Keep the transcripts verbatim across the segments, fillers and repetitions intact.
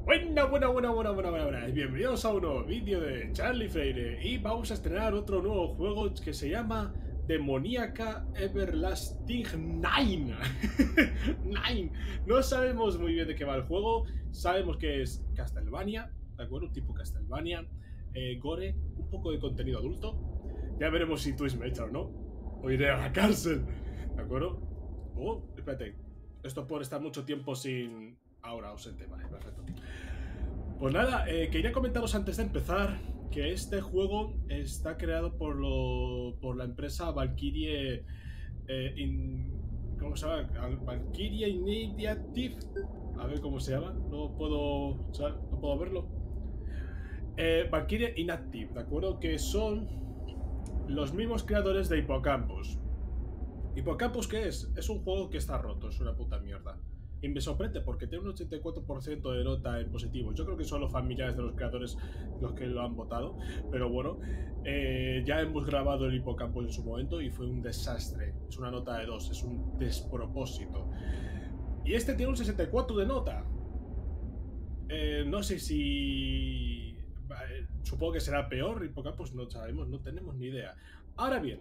Buena, buena, buena, buena, buena, buena, buena. Bienvenidos a un nuevo vídeo de Charlie Freire. Y vamos a estrenar otro nuevo juego que se llama Demoníaca Everlasting Nine. Nine. No sabemos muy bien de qué va el juego. Sabemos que es Castlevania, ¿de acuerdo? Tipo Castlevania, eh, gore, un poco de contenido adulto. Ya veremos si Twist me echa o no. O iré a la cárcel, ¿de acuerdo? Oh, espérate. Esto por estar mucho tiempo sin... Ahora ausente, vale, perfecto. Pues nada, eh, quería comentaros antes de empezar que este juego está creado por, lo, por la empresa Valkyrie eh, in, ¿cómo se llama? Valkyrie Initiative. A ver cómo se llama. No puedo, o sea, no puedo verlo. Eh, Valkyrie Inactive, ¿de acuerdo? Que son los mismos creadores de Hippocampus. ¿Hippocampus qué es? Es un juego que está roto, es una puta mierda. Y me sorprende porque tiene un ochenta y cuatro por ciento de nota en positivo. Yo creo que son los familiares de los creadores los que lo han votado. Pero bueno, eh, ya hemos grabado el Hippocampus en su momento y fue un desastre. Es una nota de dos, es un despropósito. Y este tiene un sesenta y cuatro de nota. Eh, no sé si... Supongo que será peor. Hippocampus no sabemos, no tenemos ni idea. Ahora bien,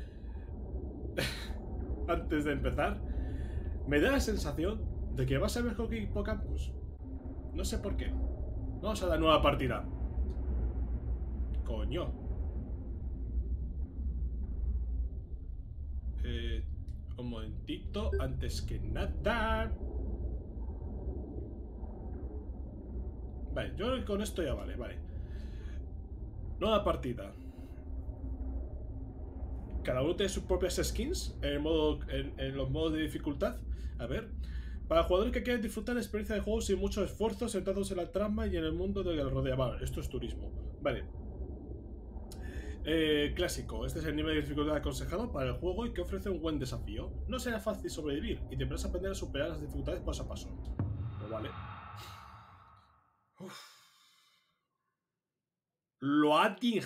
antes de empezar, me da la sensación de que va a ser mejor que Hippocampus. No sé por qué. Vamos a la nueva partida. Coño. Eh, un momentito, antes que nada. Vale, yo con esto ya vale, vale. Nueva partida. Cada uno tiene sus propias skins en, el modo, en, en los modos de dificultad. A ver. Para jugadores que quieren disfrutar la experiencia de juego sin mucho esfuerzo, sentados en la trama y en el mundo que los rodea. Vale, esto es turismo. Vale. Eh, clásico. Este es el nivel de dificultad aconsejado para el juego y que ofrece un buen desafío. No será fácil sobrevivir y deberás aprender a superar las dificultades paso a paso. Pues vale. Uf. Loading.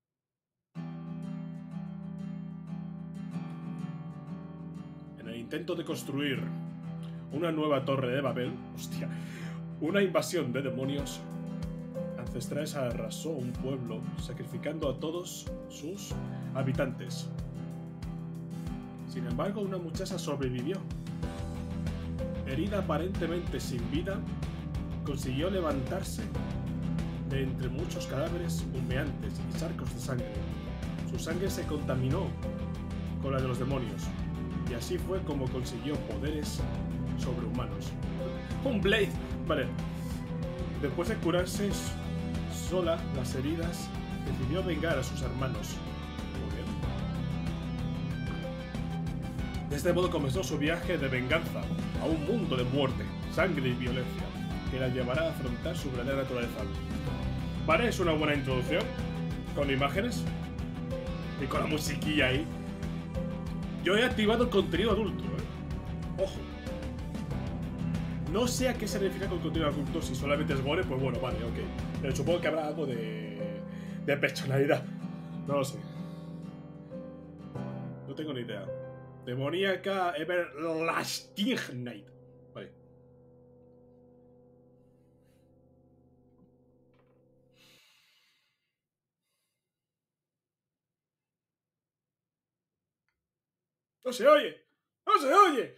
En el intento de construir una nueva torre de Babel, hostia, una invasión de demonios ancestrales arrasó un pueblo, sacrificando a todos sus habitantes. Sin embargo, una muchacha sobrevivió. Herida aparentemente sin vida, consiguió levantarse de entre muchos cadáveres humeantes y charcos de sangre. Su sangre se contaminó con la de los demonios, y así fue como consiguió poderes sobrehumanos. ¡Un Blade! Vale. Después de curarse sola las heridas, decidió vengar a sus hermanos. Muy bien. De este modo comenzó su viaje de venganza a un mundo de muerte, sangre y violencia, que la llevará a afrontar su verdadera naturaleza. Vale, es una buena introducción, con imágenes y con la musiquilla ahí. Yo he activado el contenido adulto, ¿eh? Ojo. No sé a qué se refiere con contenido adulto. Si solamente es gore, pues bueno, vale, ok. Pero supongo que habrá algo de... de personalidad. No lo sé. No tengo ni idea. Demoníaca Everlasting Night. Vale. ¡No se oye! ¡No se oye!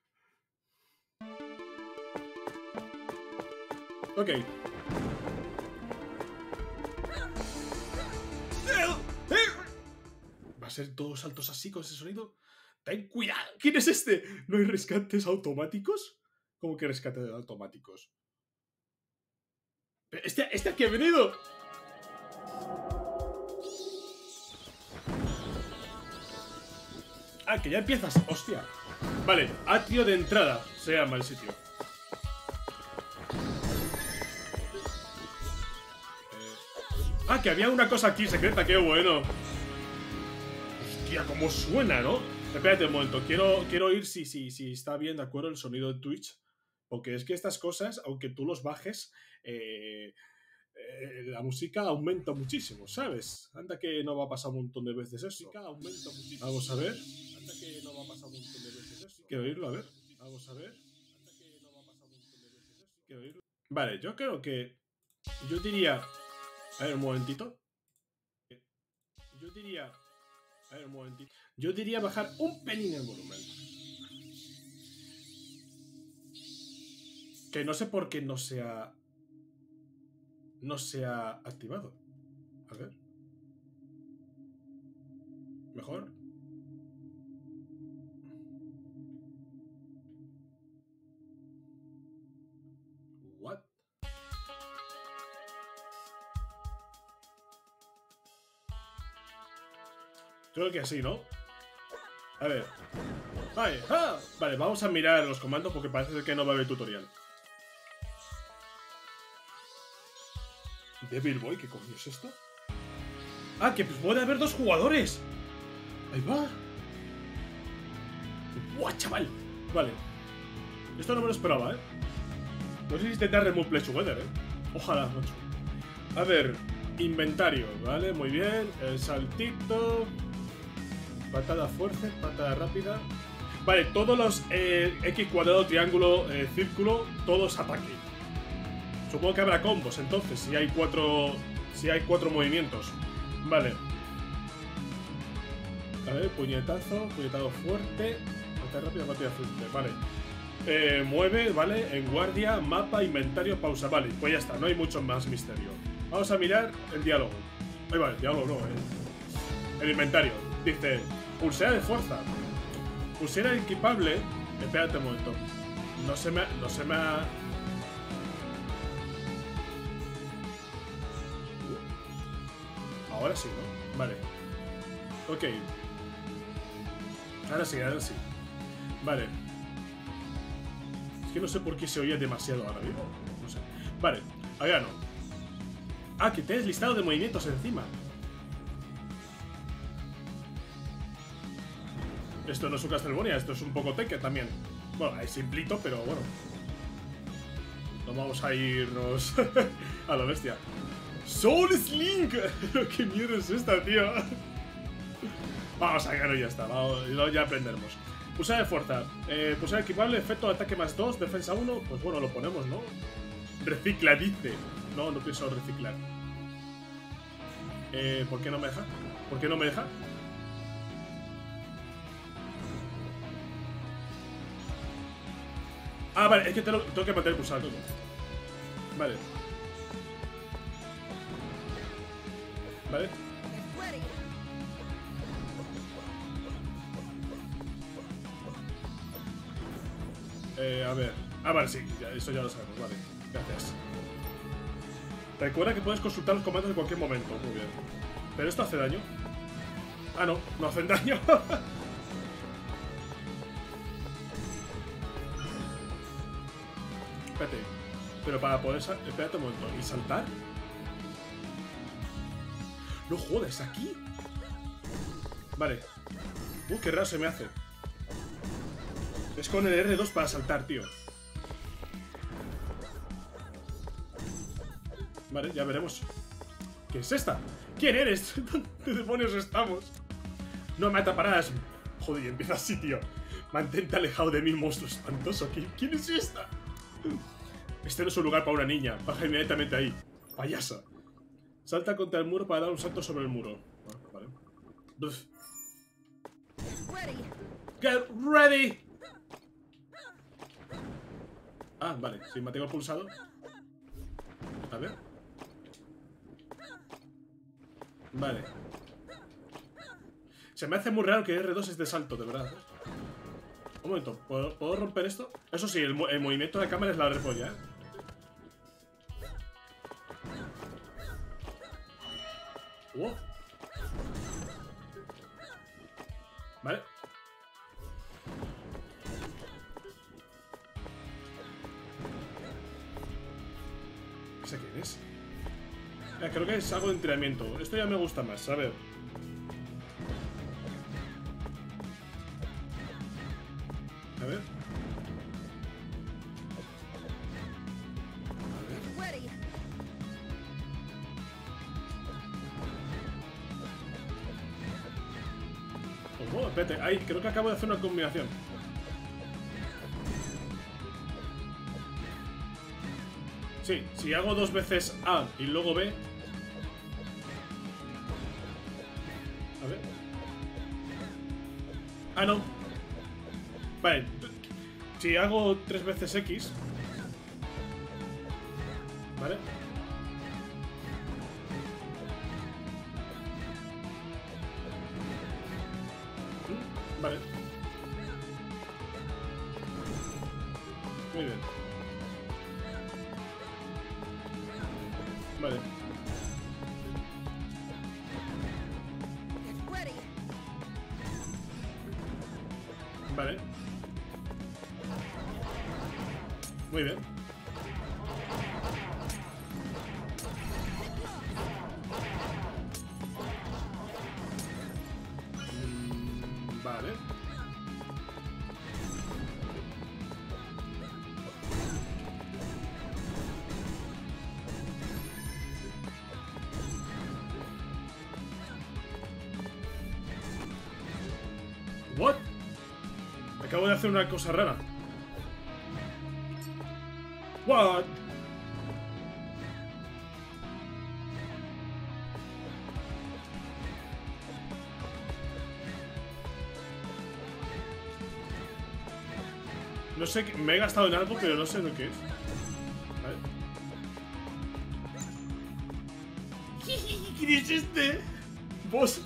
Ok. ¿Va a ser todos saltos así con ese sonido? ¡Ten cuidado! ¿Quién es este? ¿No hay rescates automáticos? ¿Cómo que rescates automáticos? ¿Este, este aquí ha venido? Ah, que ya empiezas. Hostia. Vale, atrio de entrada se llama el sitio. Ah, que había una cosa aquí secreta, qué bueno. Hostia, cómo suena, ¿no? Espérate un momento, quiero, quiero oír si, si, si está bien, ¿de acuerdo? El sonido de Twitch. Porque es que estas cosas, aunque tú los bajes, eh, eh, la música aumenta muchísimo, ¿sabes? Anda que no va a pasar un montón de veces eso. Aumenta muchísimo. Vamos a ver. Anda que no va a pasar un montón de veces eso. Quiero oírlo, a ver. Vamos a ver. Anda que no va a pasar un montón de veces eso. Quiero oírlo. Vale, yo creo que... Yo diría... A ver, un momentito. Yo diría... A ver, un momentito. Yo diría bajar un pelín el volumen. Que no sé por qué no se ha... No se ha activado. A ver. ¿Mejor? What? Creo que así, ¿no? A ver. Vale, ¡ah! Vale, vamos a mirar los comandos porque parece que no va a haber tutorial. Devil Boy, ¿qué coño es esto? Ah, que puede haber dos jugadores. Ahí va. ¡Buah, chaval! Vale. Esto no me lo esperaba, ¿eh? No sé si intentar remove play together, ¿eh? Ojalá, macho. A ver, inventario, ¿vale? Muy bien. El saltito. Patada fuerte, patada rápida. Vale, todos los eh, X cuadrado, triángulo, eh, círculo, todos ataque. Supongo que habrá combos, entonces, si hay cuatro. Si hay cuatro movimientos. Vale. A ver, puñetazo, puñetazo fuerte. Patada rápida, patada fuerte, vale. Eh, mueve, vale, en guardia, mapa, inventario, pausa. Vale, pues ya está, no hay mucho más misterio. Vamos a mirar el diálogo. Ahí va, el diálogo no, eh. El inventario. Dice, pulsera de fuerza. Pulsera equipable. Espérate un momento. No se me ha... No se me ha... Uh, ahora sí, ¿no? Vale. Ok. Ahora sí, ahora sí. Vale. Es que no sé por qué se oía demasiado ahora mismo. No sé. Vale, allá no. Ah, que tienes listado de movimientos encima. Esto no es un Castlevania, esto es un poco Tekken también. Bueno, es simplito, pero bueno. No vamos a irnos a la bestia. ¡Soul Slink! ¿Qué mierda es esta, tío? Vamos a ganar y ya está. Vamos, ya aprenderemos. Pulsar de fuerza. Eh, pulsar equipable, efecto de ataque más dos, defensa uno. Pues bueno, lo ponemos, ¿no? Recicla, dice. No, no pienso reciclar. Eh, ¿por qué no me deja? ¿Por qué no me deja? Ah, vale, es que tengo, tengo que mantener pulsado todo. Vale. Vale. Eh, a ver. Ah, vale, sí, ya, eso ya lo sabemos, vale. Gracias. Recuerda que puedes consultar los comandos en cualquier momento. Muy bien. ¿Pero esto hace daño? Ah, no, no hacen daño. Espérate. Pero para poder... Espérate un momento. ¿Y saltar? No jodas, ¿aquí? Vale. Uh, qué raro se me hace. Es con el R dos para saltar, tío. Vale, ya veremos. ¿Qué es esta? ¿Quién eres? ¿Dónde demonios estamos? No me atraparás. Joder, y empieza así, tío. Mantente alejado de mí, monstruo espantoso. ¿Quién es esta? Este no es un lugar para una niña. Baja inmediatamente ahí. Payasa. Salta contra el muro para dar un salto sobre el muro. Ah, vale. Uf. Get ready. Ah, vale. Si mantengo pulsado. A ver. Vale. Se me hace muy raro que R dos es de salto, de verdad. Un momento, ¿puedo, ¿puedo romper esto? Eso sí, el, el movimiento de la cámara es la repolla, ¿eh? Wow. Vale. ¿Ese quién es? Eh, creo que es algo de entrenamiento. Esto ya me gusta más, a ver. A ver. Oh, espérate, ahí, creo que acabo de hacer una combinación. Sí, si hago dos veces A y luego B. A ver. Ah, no. Vale. Si hago tres veces X. Vale. Vale. Muy bien. Vale. Vale. Muy bien. Mm, vale. What? Acabo de hacer una cosa rara. What? No sé, me he gastado en algo, pero no sé lo que es. Vale. ¿Quién es este? ¿Vos?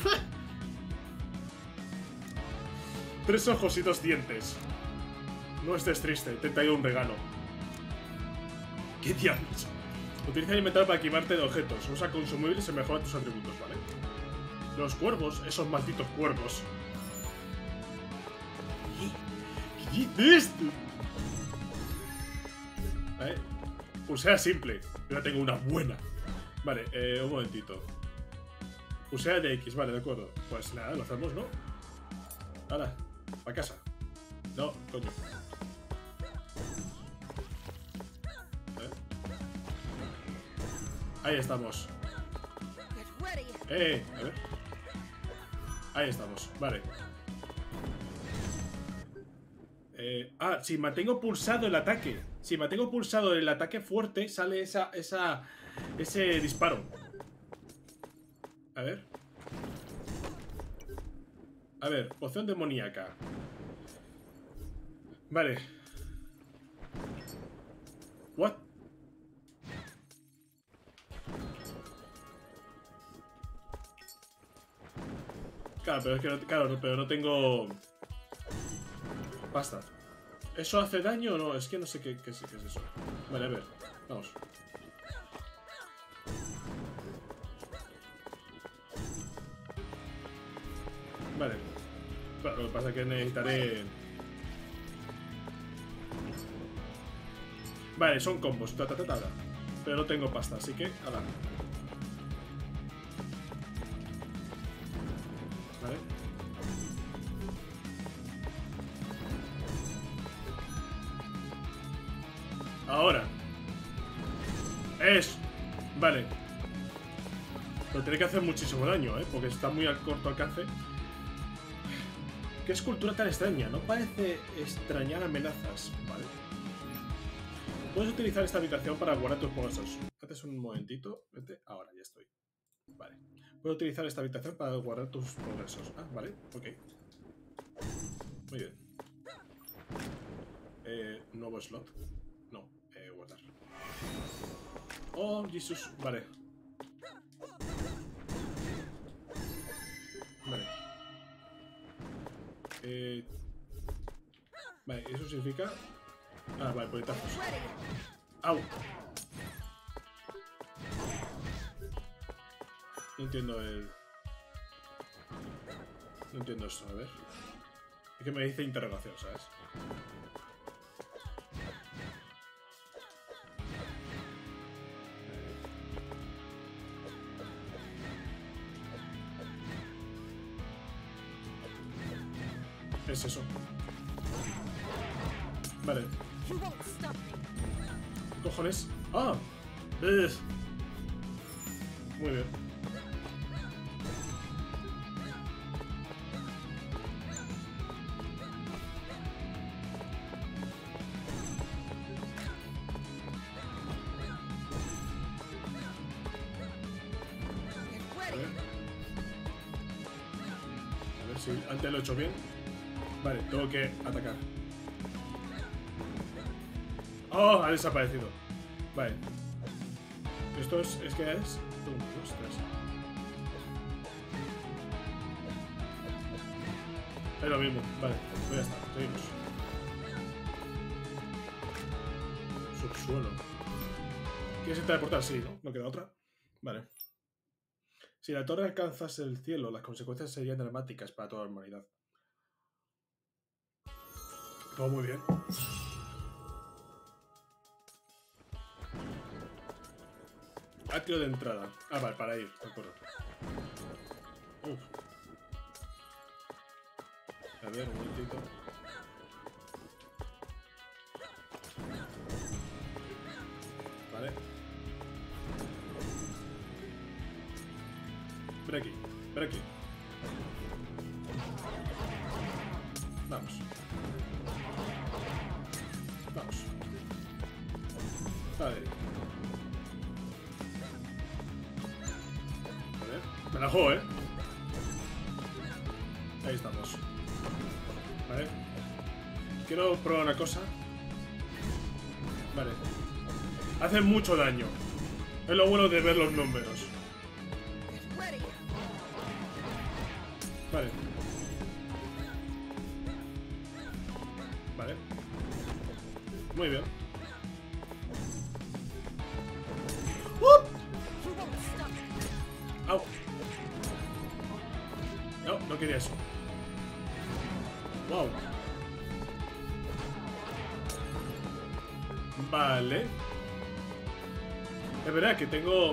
Tres ojos y dos dientes. No estés triste, te traigo un regalo. ¿Qué diablos? Utiliza el inventario para equiparte de objetos. Usa consumibles y mejora tus atributos, ¿vale? Los cuervos, esos malditos cuervos. ¿Qué, ¿Qué dice esto? ¿Vale? Pulsea simple. Yo ya tengo una buena. Vale, eh, un momentito. Pulsea de X, vale, de acuerdo. Pues nada, lo hacemos, ¿no? Hala, a casa. No, coño. ¿Eh? Ahí estamos. Eh, a ver. Ahí estamos, vale. Eh, ah, si mantengo pulsado el ataque. Si mantengo pulsado el ataque fuerte, sale esa, esa, ese disparo. A ver. A ver, poción demoníaca. Vale. What? Claro, pero es que no, claro, pero no tengo pasta. ¿Eso hace daño o no? Es que no sé qué, qué, es, qué es eso. Vale, a ver, vamos. Vale. Bueno, lo que pasa es que necesitaré... Vale, son combos, ta, ta, ta, ta, ta. Pero no tengo pasta, así que... Ala. Vale. Ahora. Es. Vale. Pero tiene que hacer muchísimo daño, ¿eh? Porque está muy al corto alcance. ¿Qué escultura tan extraña? No parece extrañar amenazas, ¿vale? Puedes utilizar esta habitación para guardar tus progresos. Haces un momentito. Vete. Ahora, ya estoy. Vale. Puedes utilizar esta habitación para guardar tus progresos. Ah, vale. Ok. Muy bien. Eh, nuevo slot. No. Eh, guardar. Oh, Jesús. Vale. Vale. Eh... Vale, eso significa... Ah, vale, puñetazos. ¡Au! No entiendo el... No entiendo esto, a ver. Es que me dice interrogación, ¿sabes? Es eso. Vale. ¿Qué cojones? ¡Ah! ¡Ugh! Muy bien. si antes lo he hecho bien. Vale, tengo que atacar. ¡Oh! Ha desaparecido. Vale. Esto es... es que es... uno, dos, tres. Es lo mismo. Vale, pues ya está. Seguimos. Subsuelo. ¿Quieres teleportar? Sí, ¿no? No queda otra. Vale. Si la torre alcanzase el cielo, las consecuencias serían dramáticas para toda la humanidad. Todo muy bien. Atrio de entrada. Ah, vale, para ir, de acuerdo. Uf. A ver, un momentito. Vale. Ven aquí, ven aquí. Vamos. Vamos. Vale. Vale. Me la juego, ¿eh? Ahí estamos. Vale. Quiero probar una cosa. Vale. Hace mucho daño. Es lo bueno de ver los números. Vale. Vale. Muy bien. ¡Uh! ¡Au! No, no quería eso. Wow. Vale. Es verdad que tengo...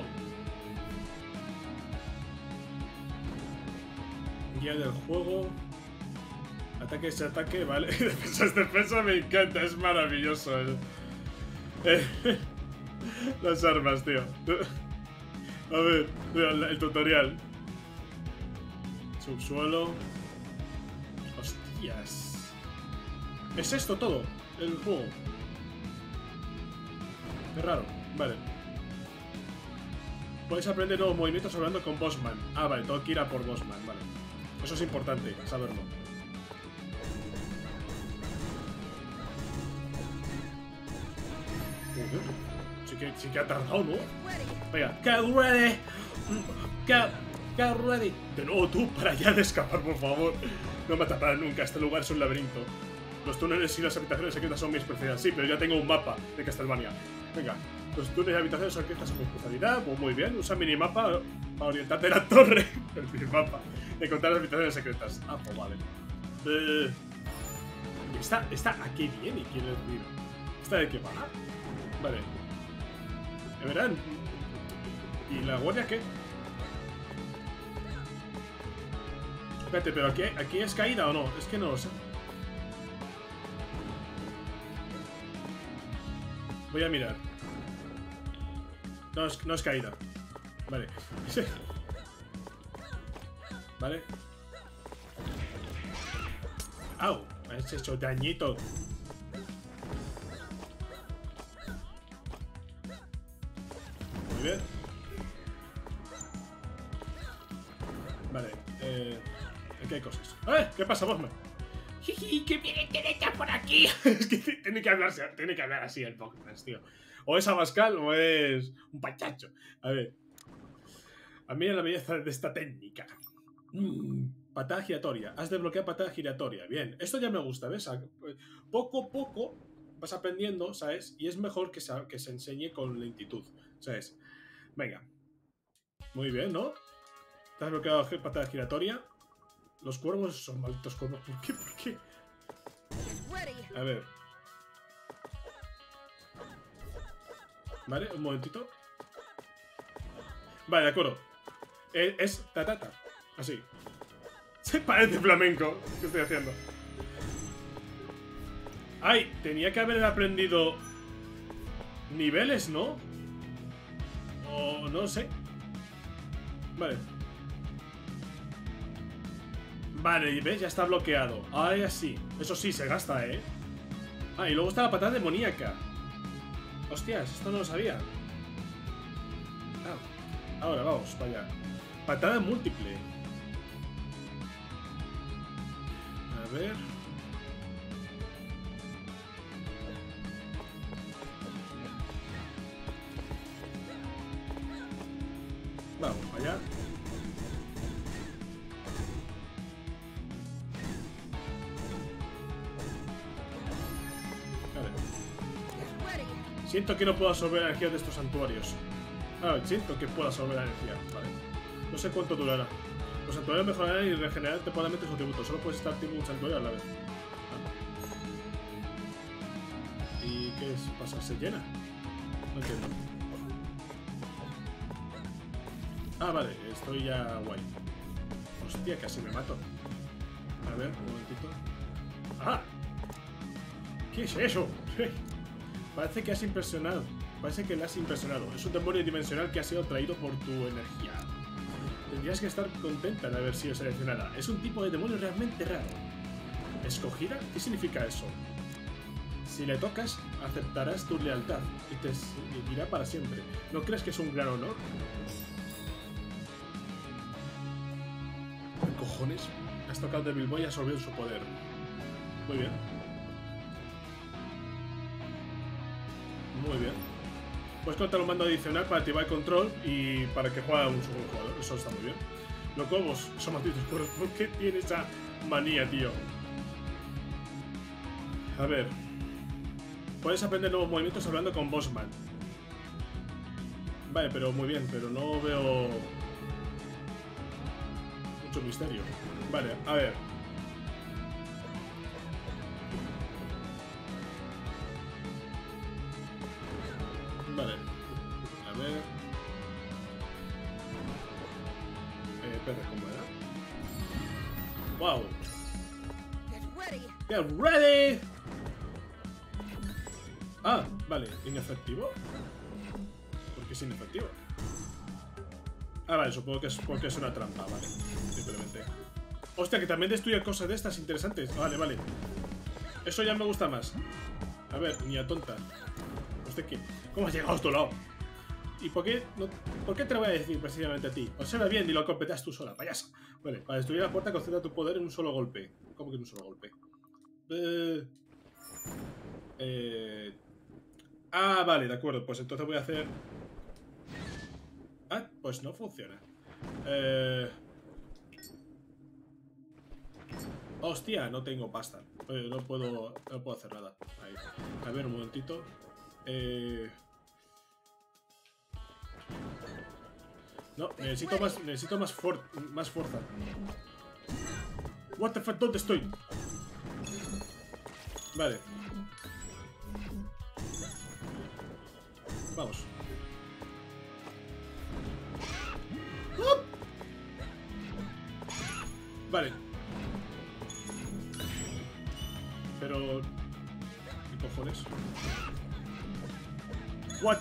guía del juego. Ataque ese ataque, vale. Defensas, defensa, me encanta, es maravilloso. Eh. Eh. Las armas, tío. A ver, el tutorial. Subsuelo. Hostias. ¿Es esto todo? El juego. Qué raro. Vale. Puedes aprender nuevos movimientos hablando con Bossman. Ah, vale, tengo que ir a por Bossman, vale. Eso es importante, saberlo. Uh, sí, que, sí que ha tardado, ¿no? Venga, get ready. Get, get ready. De nuevo tú, para ya de escapar, por favor. No me atraparás nunca, este lugar es un laberinto. Los túneles y las habitaciones secretas son mis especialidades. Sí, pero ya tengo un mapa de Castlevania. Venga, los túneles y habitaciones secretas son mi especialidad. Pues muy bien, usa minimapa para orientarte a la torre. El minimapa. Encontrar las habitaciones secretas. Ah, pues vale. Eh, esta, esta, ¿a qué viene? Quiero decir. ¿Esta de qué va? Vale. Verán. ¿Y la guardia qué? Espérate, pero aquí, aquí es caída o no? Es que no lo sé. Voy a mirar. No es, no es caída. Vale. Vale. ¡Au! Me has hecho dañito. Muy bien. Vale. Eh, aquí hay cosas. ¡Eh! ¿Qué pasa, Bossman? Jiji, que viene Teresa por aquí. Es que tiene que hablarse, tiene que hablar así el Bossman, tío. O es Abascal o es un pachacho. A ver. Admira la belleza de esta técnica. Mm, patada giratoria. Has desbloqueado patada giratoria. Bien. Esto ya me gusta, ¿ves? Poco a poco vas aprendiendo, ¿sabes? Y es mejor que se, que se enseñe con lentitud, ¿sabes? Venga. Muy bien, ¿no? ¿Te has bloqueado patada giratoria? Los cuervos son malditos cuervos. ¿Por qué? ¿Por qué? A ver. Vale, un momentito. Vale, de acuerdo. Es, es tatata. Así. Se parece flamenco. ¿Qué estoy haciendo? Ay, tenía que haber aprendido niveles, ¿no? O no sé. Vale. Vale, ¿ves? Ya está bloqueado. Ahora ya sí. Eso sí, se gasta, ¿eh? Ah, y luego está la patada demoníaca. Hostias, esto no lo sabía. Ah, ahora vamos, para allá. Patada múltiple. A ver... Vamos, allá. Vale. Siento que no puedo absorber la energía de estos santuarios. Ah, siento que puedo absorber la energía. Vale. No sé cuánto durará. Los santuarios mejorarán y regenerarán temporalmente su atributo. Solo puedes estar tipo un santuario a la vez. Vale. ¿Y qué es? ¿Pasa? ¿Se llena? No entiendo. Ah, vale, estoy ya guay. Hostia, casi me mato. A ver, un momentito. ¡Ah! ¿Qué es eso? Parece que has impresionado. Parece que le has impresionado. Es un demonio dimensional que ha sido traído por tu energía. Tendrías que estar contenta de haber sido seleccionada. Es un tipo de demonio realmente raro. ¿Escogida? ¿Qué significa eso? Si le tocas, aceptarás tu lealtad y te seguirá para siempre. ¿No crees que es un gran honor? ¿Qué cojones? Has tocado de Bilbo y has absorbido su poder. Muy bien. Muy bien. Puedes contar un mando adicional para activar el control y para que juegue un solo jugador. Eso está muy bien. Los cobos son malditos. ¿Por qué tiene esa manía, tío? A ver. Puedes aprender nuevos movimientos hablando con Bossman. Vale, pero muy bien, pero no veo mucho misterio. Vale, a ver. Vale. A ver. Eh, espera, ¿cómo era? ¡Wow! ¡Get ready! Ah, vale. ¿Inefectivo? ¿Por qué es inefectivo? Ah, vale, supongo que es porque es una trampa, vale. Simplemente. Hostia, que también destruye cosas de estas interesantes. Vale, vale. Eso ya me gusta más. A ver, niña tonta. ¿Usted qué? ¿Cómo has llegado a tu lado? ¿Y por qué, no, por qué te lo voy a decir precisamente a ti? Observa bien y lo competas tú sola, payaso. Vale, para destruir la puerta concentra tu poder en un solo golpe. ¿Cómo que en un solo golpe? Eh... Eh... Ah, vale, de acuerdo. Pues entonces voy a hacer... Ah, pues no funciona. Eh... Hostia, no tengo pasta. Eh, no puedo, no puedo hacer nada. Ahí. A ver, un momentito. Eh... No, necesito más, necesito más, for más fuerza. What the fuck, ¿dónde estoy? Vale. Vamos. ¡Oh! Vale. Pero... ¿qué cojones? What?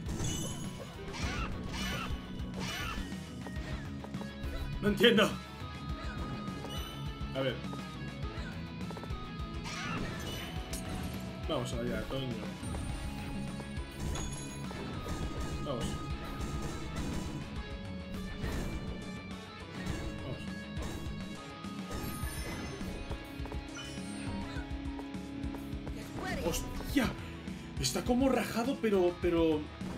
No entiendo. A ver. Vamos allá, coño. Vamos. Vamos. ¡Hostia! Está como rajado, pero... pero...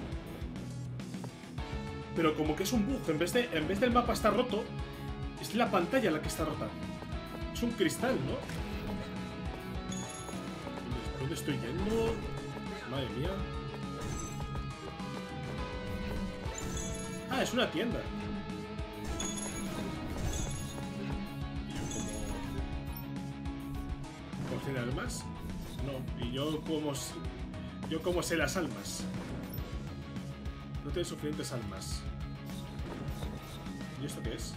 Pero como que es un bug. En vez de, en vez del mapa está roto, es la pantalla la que está rota. Es un cristal, ¿no? ¿Dónde estoy yendo? Madre mía. Ah, es una tienda. ¿Y yo como... ¿por cien almas? No. ¿Y yo como... yo como sé las almas? No tiene suficientes almas. ¿Y esto qué es?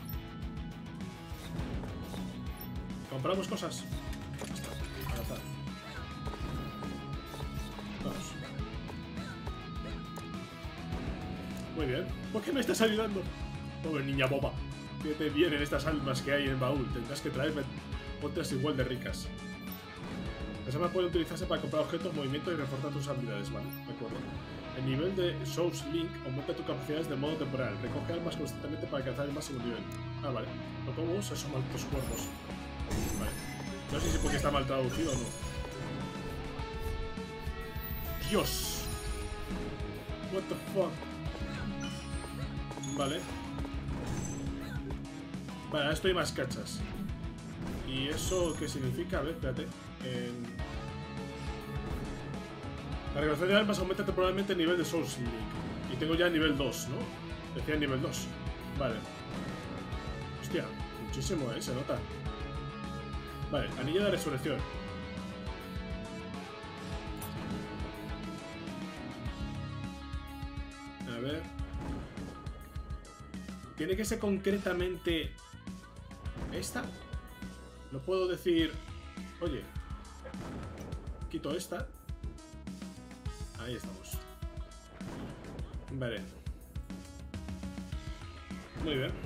¿Compramos cosas? Avanzar. Vamos. Muy bien. ¿Por qué me estás ayudando? Pobre niña boba. ¿Qué te vienen estas almas que hay en el baúl? Tendrás que traerme otras igual de ricas. Las almas pueden utilizarse para comprar objetos, movimientos y reforzar tus habilidades, ¿vale? De acuerdo. El nivel de Source Link aumenta tus capacidades de modo temporal. Recoge almas constantemente para alcanzar el máximo nivel. Ah, vale. No como esos malditos cuervos. Vale. No sé si porque está mal traducido o no. Dios. What the fuck. Vale. Vale, ahora estoy más cachas. ¿Y eso qué significa? A ver, espérate. En... La recuperación de almas aumenta temporalmente el nivel de Souls Link. Y tengo ya nivel dos, ¿no? Decía nivel dos. Vale. Hostia, muchísimo, ¿eh? Se nota. Vale, anillo de resurrección. A ver. Tiene que ser concretamente esta. No puedo decir, oye, quito esta. Ahí estamos. Vale. Muy bien.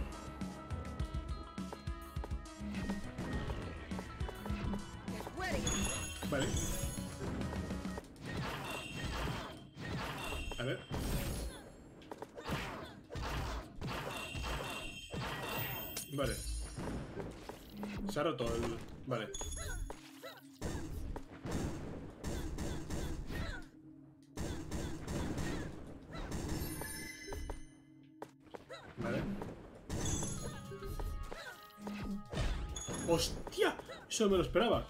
Vale. A ver. Vale. Se ha roto el... Vale. Vale. ¡Hostia! Eso no me lo esperaba.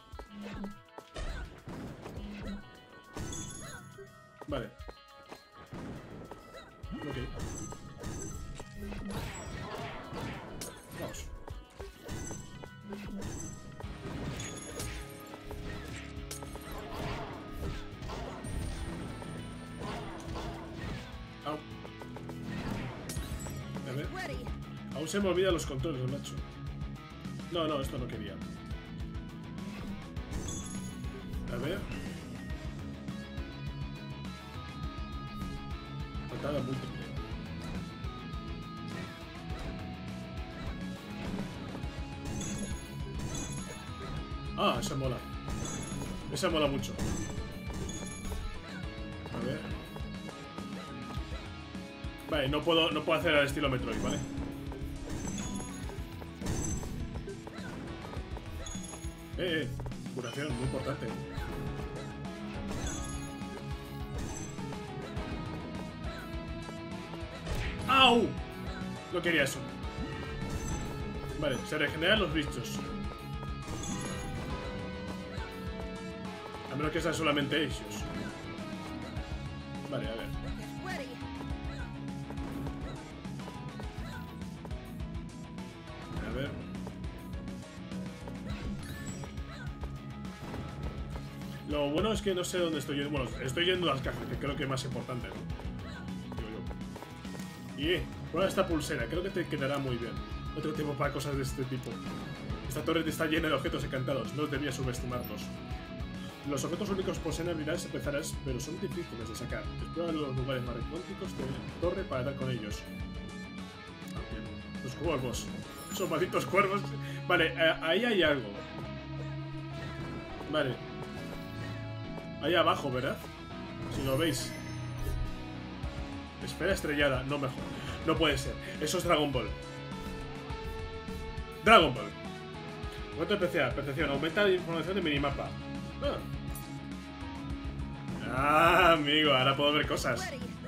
Vale. Ok. Vamos. Au. A ver. Aún se me olvidan los controles, macho. No, no, esto no quería. A ver. Patada múltiple. Ah, esa mola. Esa mola mucho. A ver. Vale, no puedo, no puedo hacer al estilo Metroid, ¿vale? Eh, eh. Curación, muy importante. ¡Au! No quería eso. Vale, se regeneran los bichos. A menos que sean solamente ellos. Vale, a ver. A ver. Lo bueno es que no sé dónde estoy yendo. Bueno, estoy yendo a las cajas, que creo que es más importante, ¿no? Digo yo. Y, eh, prueba esta pulsera. Creo que te quedará muy bien. No tengo tiempo para cosas de este tipo. Esta torre está llena de objetos encantados. No debía subestimarlos. Los objetos únicos poseen habilidades especiales, pero son difíciles de sacar. Explora los lugares más recónditos de la torre para dar con ellos. Los cuervos. Esos malditos cuervos. Vale, eh, ahí hay algo. Vale. Ahí abajo, ¿verdad? Si lo veis. Esfera estrellada. No, mejor. No puede ser. Eso es Dragon Ball. Dragon Ball. Momento especial. Percepción. Aumenta la información de minimapa. Ah. Ah, amigo. Ahora puedo ver cosas.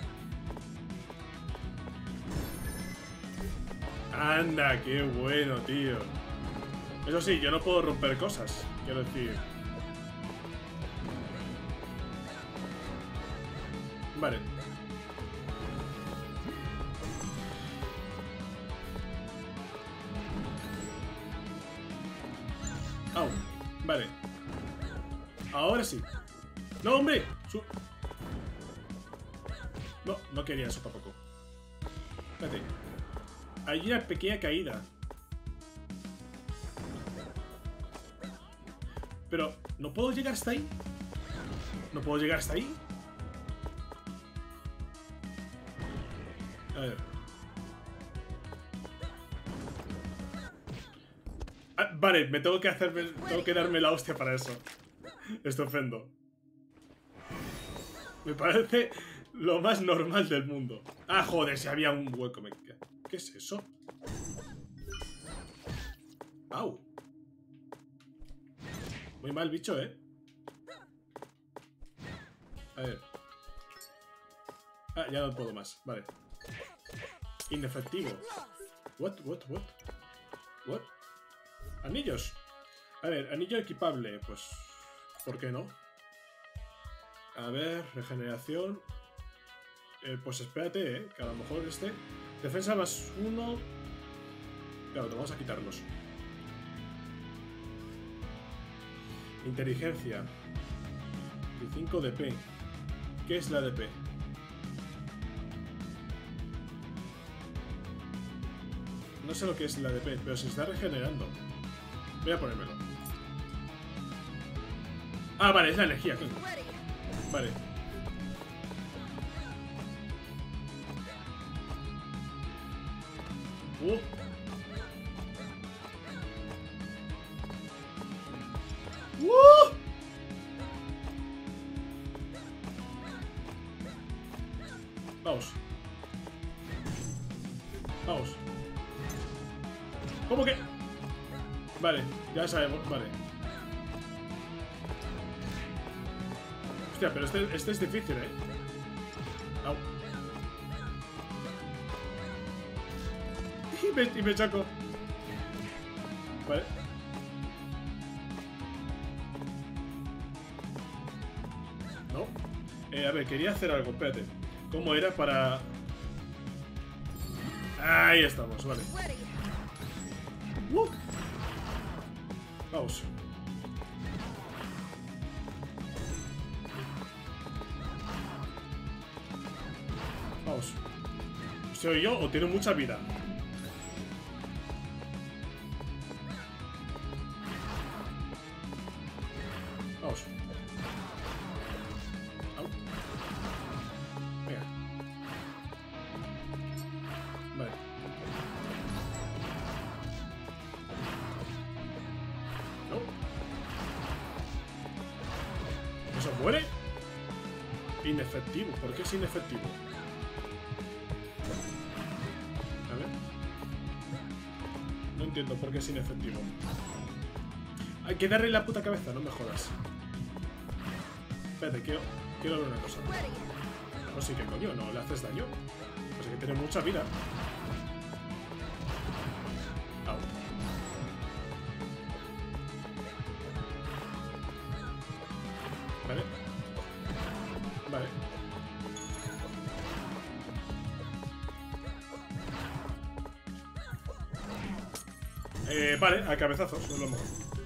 Anda, qué bueno, tío. Eso sí, yo no puedo romper cosas. Quiero decir... Vale. Au. Vale. Ahora sí. ¡No, hombre! Su... No, no quería eso tampoco. Espérate. Hay una pequeña caída. Pero, ¿no puedo llegar hasta ahí? ¿No puedo llegar hasta ahí? A ver. Ah, vale, me tengo que hacerme, tengo que darme la hostia para eso. Estupendo. Me parece lo más normal del mundo. Ah, joder, si había un hueco. Me... ¿Qué es eso? Muy mal bicho, ¿eh? A ver. Ah, ya no puedo más. Vale. Inefectivo. What, what, what? What? Anillos. A ver, anillo equipable. Pues... ¿por qué no? A ver, regeneración. Eh, pues espérate, ¿eh? Que a lo mejor este... Defensa más uno... Claro, te vamos a quitarlos. Inteligencia. Y cinco D P. ¿Qué es la D P? No sé lo que es la D P, pero se está regenerando. Voy a ponérmelo. Ah, vale, es la energía. Vale. Uh. Uh. Vamos. Vamos. ¿Cómo que? Vale, ya sabemos, vale. Hostia, pero este, este es difícil, ¿eh? Au. Y me, y me choco. Vale. No. Eh, a ver, quería hacer algo, espérate. ¿Cómo era para...? Ahí estamos, vale. Uh. Vamos. Vamos. ¿Soy yo o tiene mucha vida? Vamos. Au. Venga. Vale. No. ¿Eso muere? Inefectivo. ¿Por qué es inefectivo? A ver. No entiendo por qué es inefectivo. Hay que darle la puta cabeza, no me jodas. Espérate, quiero, quiero ver una cosa. No sé qué coño, no le haces daño. Pues hay que tener mucha vida. Au. Vale. Vale. Eh, vale, a cabezazos, es lo mejor.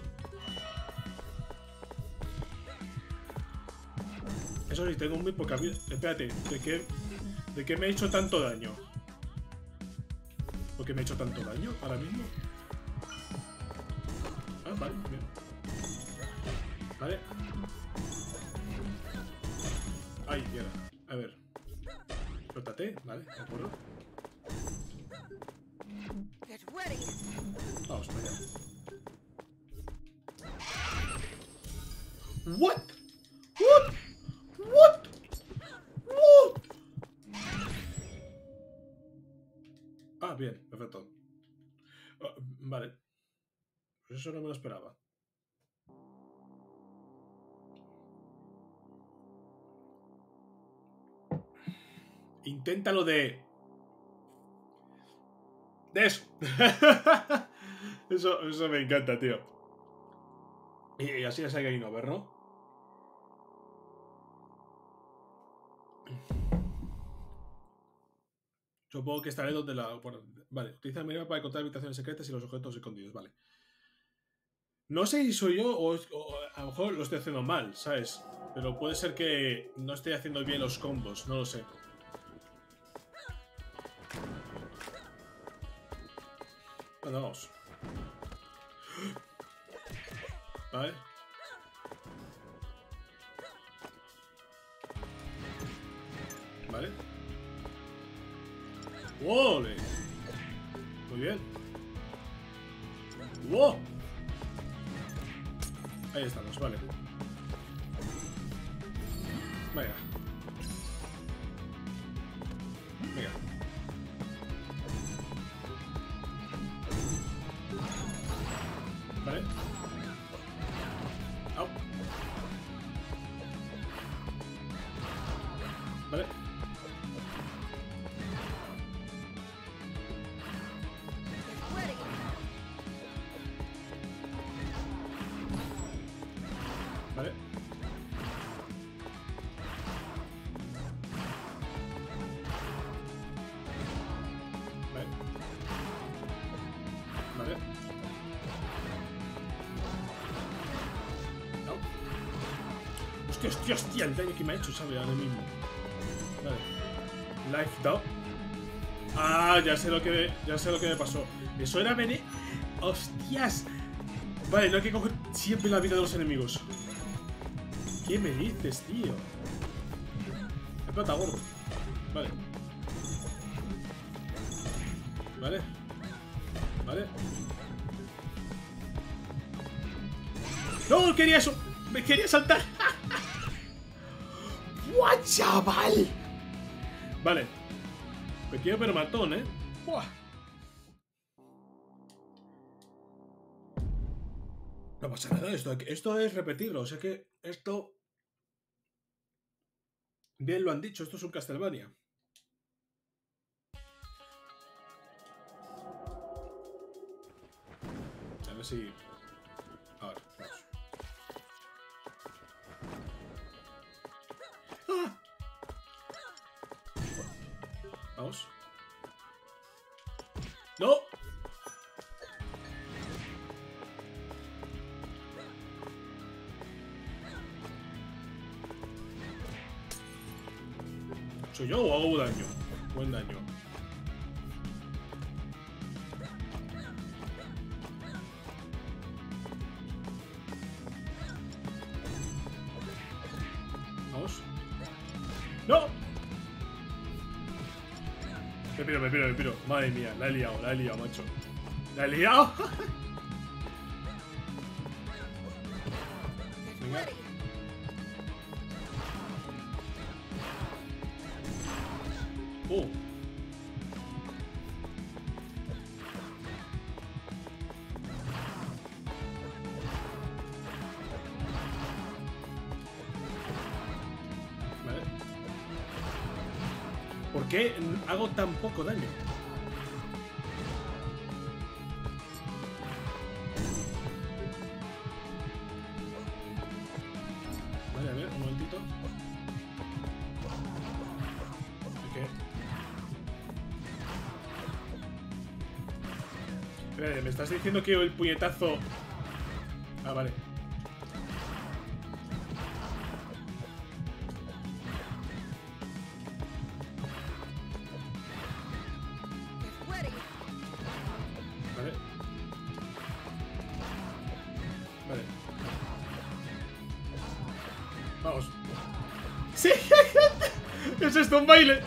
Eso sí, tengo muy poca vida. Espérate, ¿de qué, ¿de qué me he hecho tanto daño? ¿Por qué me he hecho tanto daño ahora mismo? Ah, vale, bien. Vale. Ay, mierda. A ver. Suéltate, vale, de acuerdo. Vamos para allá. What? What? What? What? Ah, bien, perfecto. Uh, vale. Pues eso no me lo esperaba. Inténtalo de... De eso. eso. Eso me encanta, tío. Y, y así es Game Over, ¿no? Supongo que estaré donde la... Bueno, vale, utiliza el mapa para encontrar habitaciones secretas y los objetos escondidos, vale. No sé si soy yo o, o a lo mejor lo estoy haciendo mal, ¿sabes? Pero puede ser que no esté haciendo bien los combos, no lo sé. Bueno, vamos. Vale. Vale. ¡Wole! Muy bien. ¡Wow! Ahí estamos, vale. Venga. Venga. Vale. hostia, hostia, hostia, el daño que me ha hecho, ¿sabes? Ahora mismo. Vale. Life down. Ah, ya sé lo que ya sé lo que me pasó. Eso era vene... ¡Hostias! Vale, no hay que coger siempre la vida de los enemigos. ¿Qué me dices, tío? El plata gordo. Vale. Vale. Vale. ¡No! ¡Quería eso! ¡Me quería saltar! ¡Buah, chaval! Vale. Pequeño pero matón, ¿eh? ¡Buah! No pasa nada, esto, esto es repetirlo. O sea que esto... Bien lo han dicho, esto es un Castlevania. A ver si... Ahora, vamos. ¡Ah! Vamos. ¡No! ¿Soy yo o hago daño? Buen daño. Vamos. ¡No! Me piro, me piro, me piro. Madre mía, la he liado, la he liado, macho. La he liado. Venga. Oh. Vale. ¿Por qué hago tan poco daño? Vale, a ver, un momentito. ¿Qué? Espera, ¿me estás diciendo que el puñetazo... Ah, vale. Vale. Vale. Vamos. ¡Sí! ¡Es esto un baile!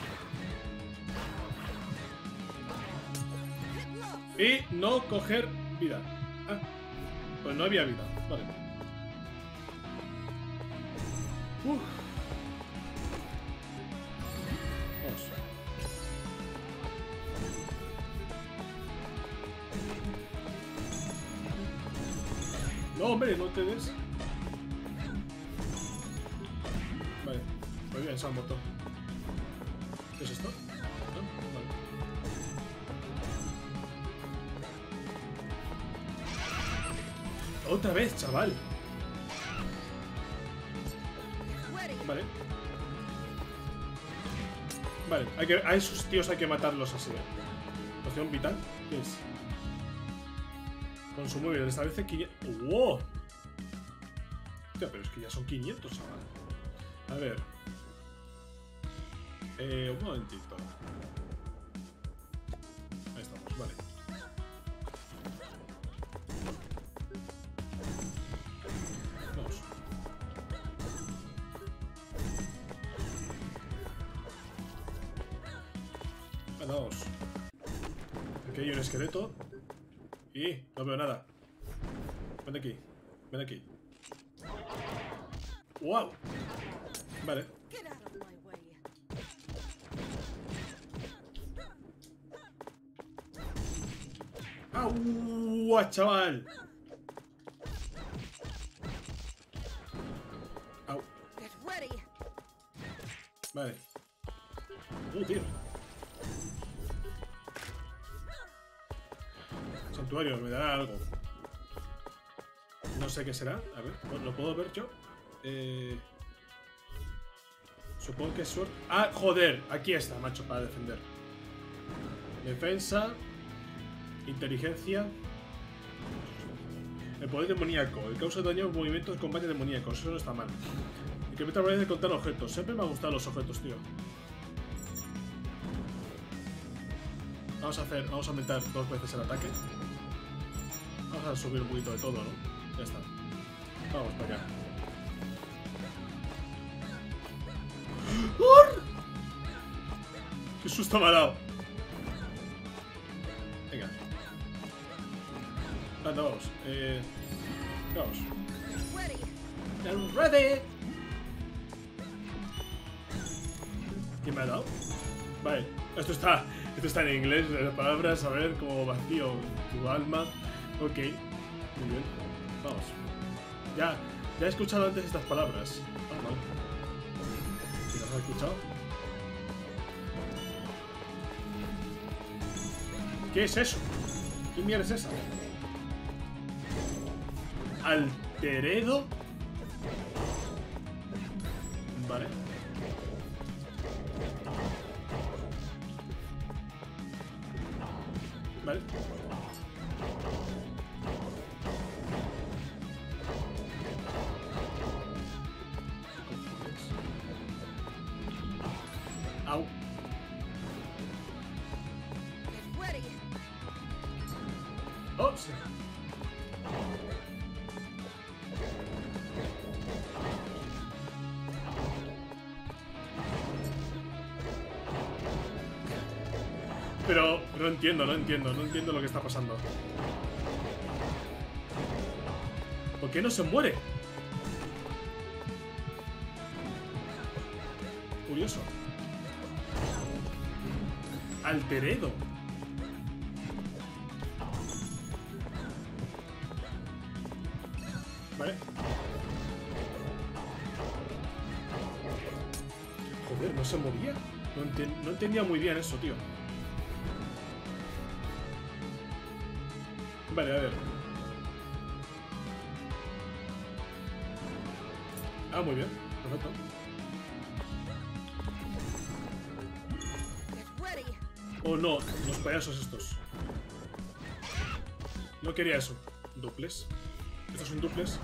Y no coger vida. Ah, pues no había vida. Vale. Uf. Vamos. No, hombre, no te des. Vale. Muy bien, se han muerto. ¿Qué es esto? ¿No? Vale. Otra vez, chaval. Vale. Vale, hay que, a esos tíos hay que matarlos así. Poción vital. ¿Qué es? Consumo bien, establece quinientos. ¡Wow! Hostia, pero es que ya son quinientos, chaval. A ver. Eh, un momentito. Ahí estamos, vale. Vamos. Vamos. Aquí hay un esqueleto. Y no veo nada. Ven aquí. Ven aquí. ¡Wow! Vale. ¡Au! ¡Chaval! ¡Au! Vale. ¡Uh, tío! Santuario, me dará algo. No sé qué será. A ver, ¿lo puedo ver yo? Eh... Supongo que es suerte. ¡Ah, joder! Aquí está, macho, para defender. Defensa. Inteligencia. El poder demoníaco. El causa daño en movimientos de combate demoníacos. Eso no está mal. Incrementa la probabilidad de contar objetos. Siempre me han gustado los objetos, tío. Vamos a hacer, vamos a aumentar dos veces el ataque. Vamos a subir un poquito de todo, ¿no? Ya está. Vamos para acá. ¡Qué susto me ha dado! Venga. Anda, vamos. Eh, vamos. I'm ready. ¿Quién me ha dado? Vale, esto está, esto está en inglés, las palabras, a ver, como vacío tu alma. Ok, muy bien. Vamos. Ya, ya he escuchado antes estas palabras. Ah, vale. ¿Sí las has escuchado? ¿Qué es eso? ¿Qué mierda es esa? Alteredo. Vale. Vale. Au. Oh, sí. Pero no entiendo, no entiendo, no entiendo lo que está pasando. ¿Por qué no se muere? Curioso. Alteredo. Vale. Joder, ¿no se moría? No, enten no entendía muy bien eso, tío. Vale, a ver. Ah, muy bien. Perfecto. Oh, no. Los payasos estos. No quería eso. Duples. Estos son duples.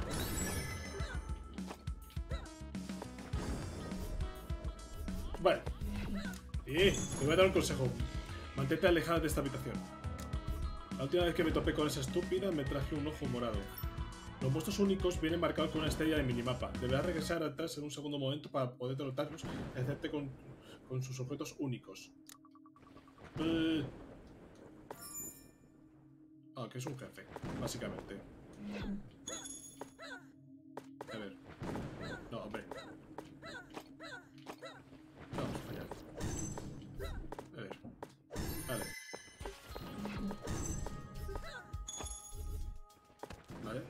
Vale. Eh, te voy a dar un consejo. Mantente alejada de esta habitación. La última vez que me topé con esa estúpida me traje un ojo morado. Los monstruos únicos vienen marcados con una estrella de minimapa. Deberás regresar atrás en un segundo momento para poder derrotarlos y hacerte con, con sus objetos únicos. Eh... Ah, que es un jefe, básicamente. A ver. No, hombre. Vamos para allá. A ver. Vale. Vale.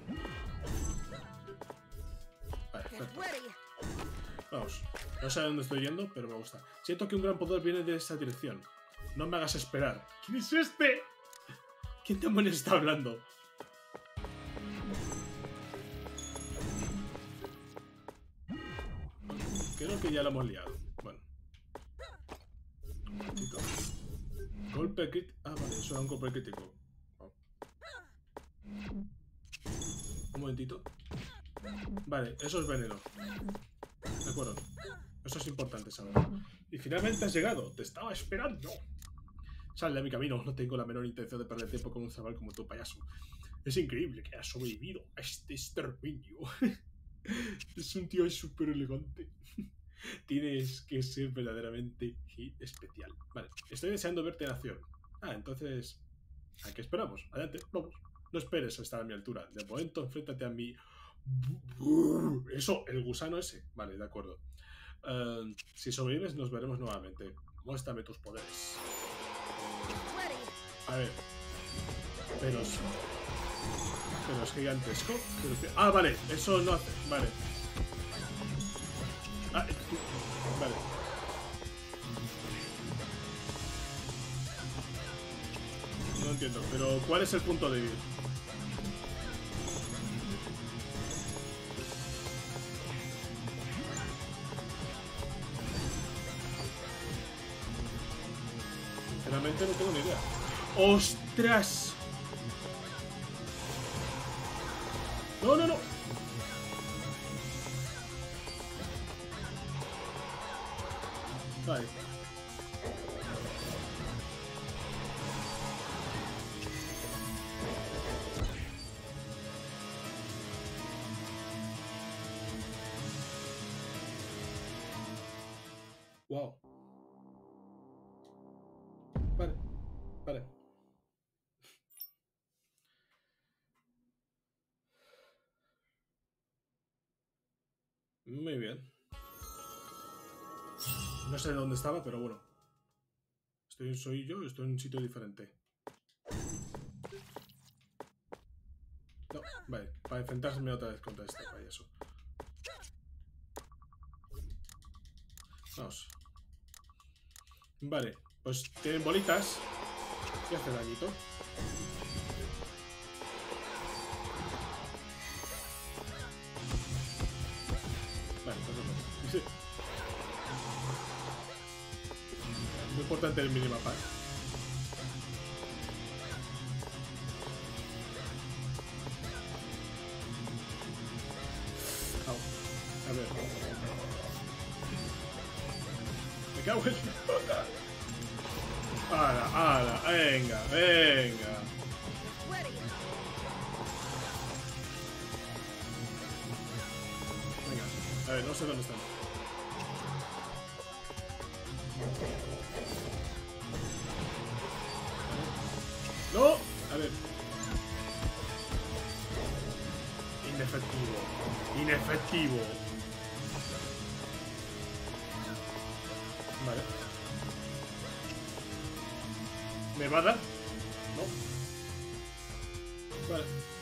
Vale, perfecto. Vamos. No sé a dónde estoy yendo, pero me gusta. Siento que un gran poder viene de esa dirección. No me hagas esperar. ¿Quién es este? ¿Quién demonios está hablando? Creo que ya lo hemos liado. Bueno. Golpe crítico. Ah, vale, eso era un golpe crítico. Oh. Un momentito. Vale, eso es veneno. De acuerdo. Eso es importante saber. Y finalmente has llegado. Te estaba esperando. Sal de mi camino. No tengo la menor intención de perder tiempo con un chaval como tu payaso. Es increíble que hayas sobrevivido a este exterminio. Es un tío súper elegante. Tienes que ser verdaderamente especial. Vale, estoy deseando verte en acción. Ah, entonces... ¿a qué esperamos? Adelante, vamos. No esperes a estar a mi altura. De momento, enfréntate a mi... Eso, el gusano ese. Vale, de acuerdo. Uh, si sobrevives, nos veremos nuevamente. Muéstrame tus poderes. A ver. Pero es... Pero es gigantesco. Pero es que... Ah, vale. Eso no hace... Vale. Ah, vale. No entiendo, pero ¿cuál es el punto débil? Sinceramente no tengo ni idea. ¡Ostras! No, no, no. Vale. Wow. Vale. Vale. Muy bien. No sé dónde estaba, pero bueno. Estoy, soy yo, estoy en un sitio diferente. No, vale, para enfrentarme otra vez contra este payaso. Vamos. Vale, pues tienen bolitas. Y hace dañito. Vale, pues no. Sí. Muy importante el minimapa, ¿eh? A ver. Me cago en... ¡Hala, hala! ¡Venga, venga! Venga, a ver, no sé dónde están. ¡No! A ver. Inefectivo. Inefectivo. Vale. ¿Me va a dar? No. Vale.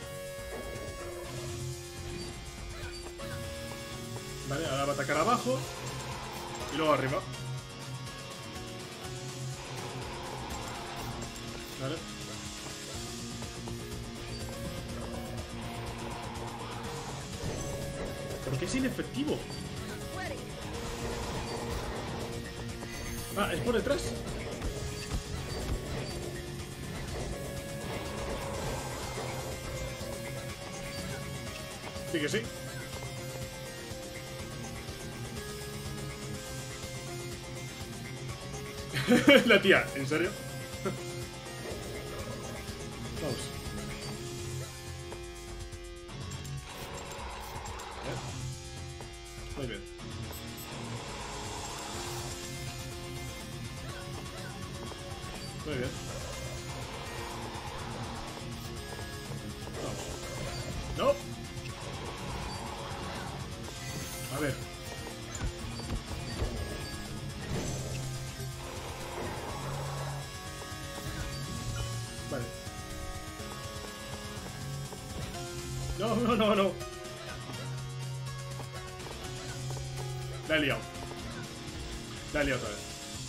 Vale, ahora va a atacar abajo. Y luego arriba. Vale. ¿Por qué es inefectivo? Ah, ¿es por detrás? Sí que sí. La tía, ¿en serio? Vamos. ¿Eh? Muy bien. Muy bien. Vamos. ¡No! A ver. Vale. No, no, no, no. La he liado. La he liado otra vez.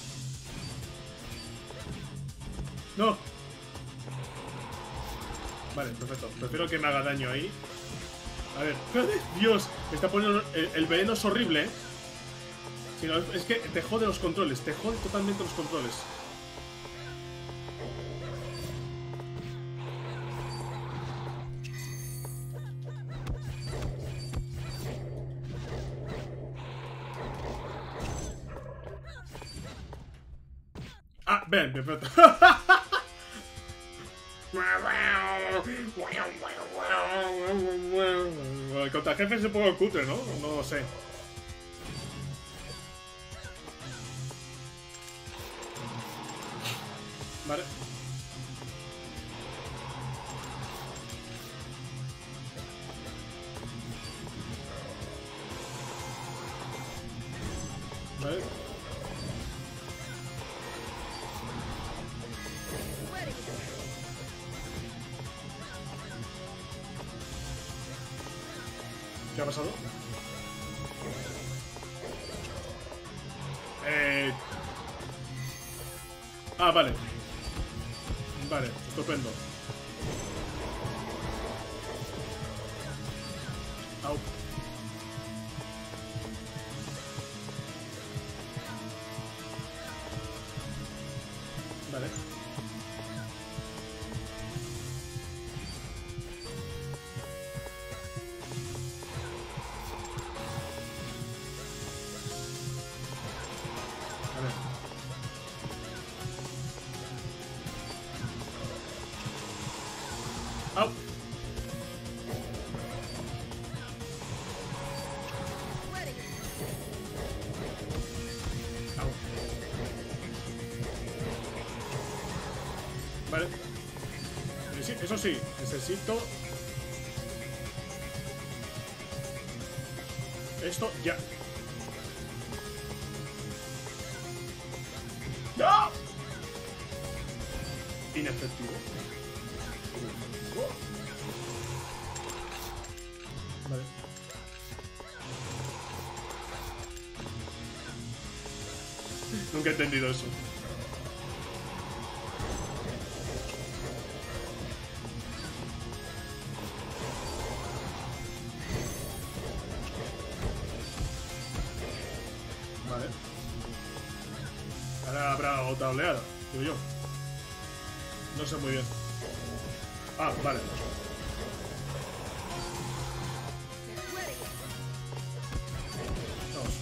No. Vale, perfecto. Prefiero que me haga daño ahí. A ver. Dios, me está poniendo... El, el veneno es horrible, ¿eh? Si no, es que te jode los controles. Te jode totalmente los controles. Ah, ven, perfecto. Contra jefes es un poco cutre, ¿no? No lo sé. Vale. Vale. ¿Qué ha pasado? Eh... Ah, vale. Vale, estupendo. Au. Vale. A ver. ¡Au! ¡Au! Vale. Sí, eso sí, necesito... Esto ya. ¡No! Inefectivo. Vale. Nunca he entendido eso. Vale. Ahora habrá otra oleada, digo yo. No sé muy bien. Ah, vale. Vamos.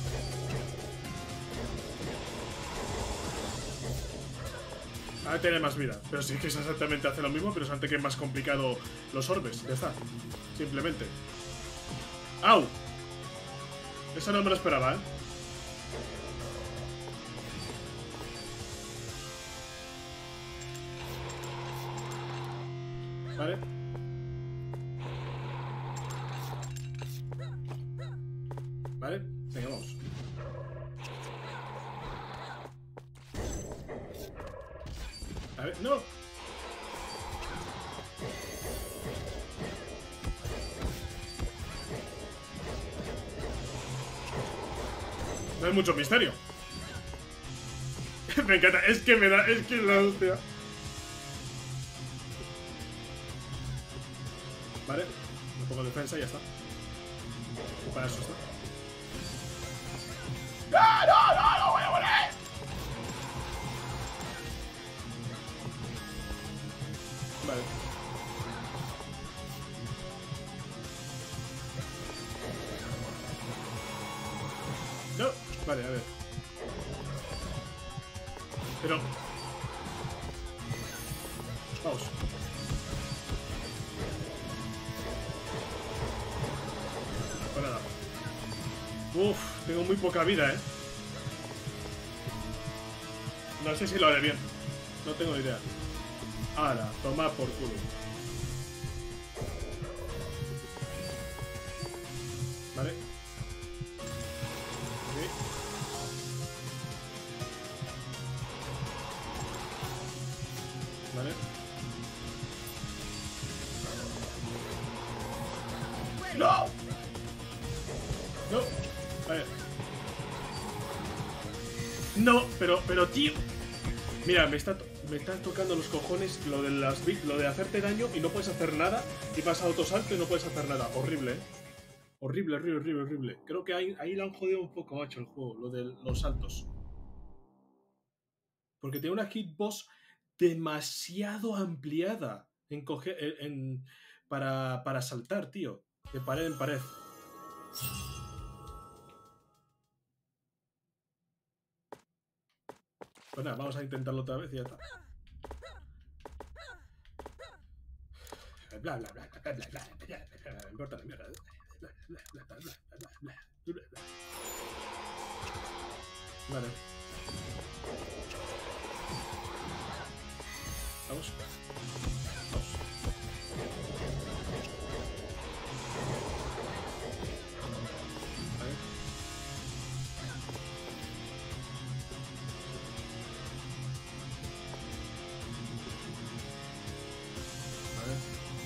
Ahora tiene más vida. Pero sí que es exactamente hace lo mismo, pero es antes que es más complicado los orbes. Ya está. Simplemente. ¡Au! Eso no me lo esperaba, ¿eh? Vale. Vale, venga, vamos. A ver, no. No hay mucho misterio. Me encanta, es que me da, es que es la hostia. Vale, me pongo defensa y ya está. Para eso está. ¡No, no, no! ¡No voy a morir! Vale. No, vale, a ver. Pero... Vamos. Pues nada. Uf, tengo muy poca vida, ¿eh? No sé si lo haré bien. No tengo idea. Ahora, toma por culo. Vale. Sí. Vale. ¡No! No. Vale. No, pero, pero tío. Mira, me está, me está tocando los cojones lo de las lo de hacerte daño y no puedes hacer nada. Y vas a autosalto y no puedes hacer nada. Horrible, ¿eh? Horrible, horrible, horrible, horrible. Creo que ahí, ahí lo han jodido un poco, macho, el juego, lo de los saltos. Porque tiene una hitbox demasiado ampliada en coger, en, en, para, para saltar, tío. De pared en pared. Pues nada, vamos a intentarlo otra vez y ya está. Bla, bla, bla, bla, bla, bla, bla, bla, bla, me importa la mierda. Bla, bla, bla, bla, bla, bla, bla, bla, bla. Vale. Vamos. Vamos. Vale. Vale.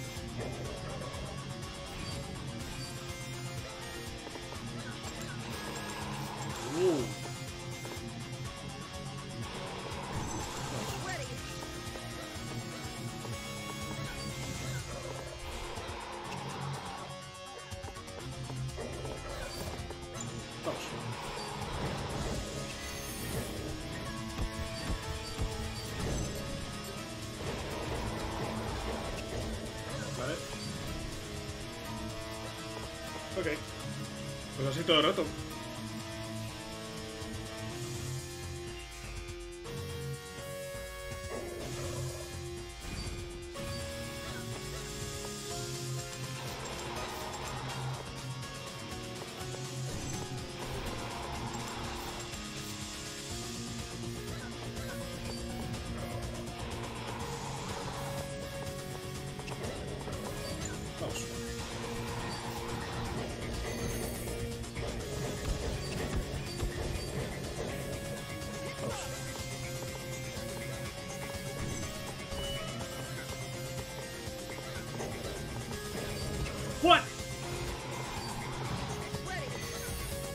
Uh. Vamos. Vale. Ok. Pues así todo el rato.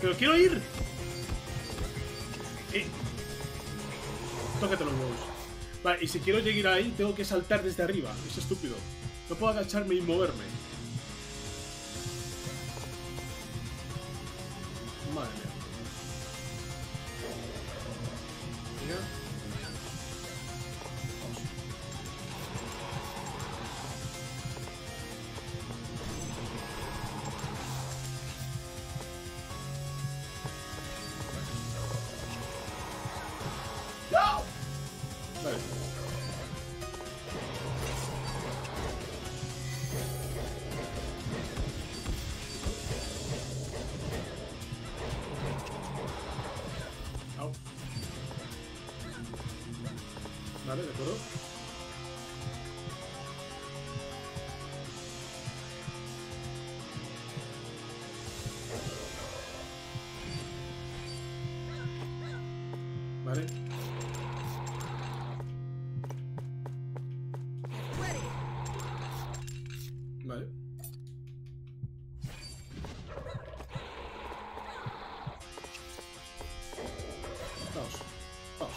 ¡Pero quiero ir! Eh. Tócate los huevos. Vale, y si quiero llegar ahí, tengo que saltar desde arriba. Es estúpido. No puedo agacharme y moverme. Madre mía. Mira. Vamos. ¡No! Vale. Au. Vale, de acuerdo. Vale. Vale. Vamos. Vamos.